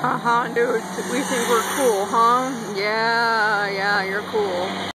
Uh-huh, dude. We think we're cool, huh? Yeah, you're cool.